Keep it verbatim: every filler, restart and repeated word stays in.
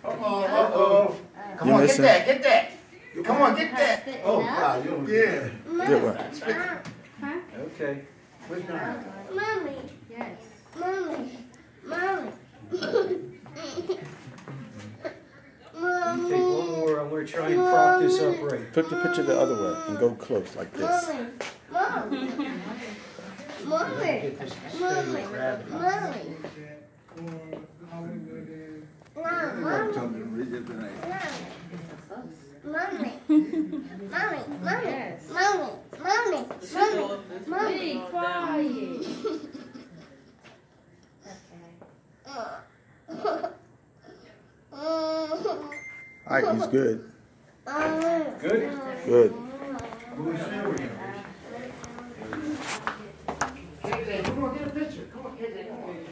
Come on, uh-oh. Come You on, missing? get that, get that. Come on, get that. Oh, God, you don't Yeah. Get what? Huh? Okay. Which one? Mommy. Yes. Mommy. Mommy. You take one more. I'm going to try and prop this up right. Flip the picture the other way and go close like this. Mommy. Mommy. Mommy. Get this to stay and grab it. Mommy. No, mommy. Something read it tonight. Mommy. Mommy. Mommy. Yes. Mommy. Mommy. Mommy. Mommy. Be quiet. Alright, he's good. Good? Good. Who's showing you? Get that. Come on, get a picture. Come on, get that. Come on.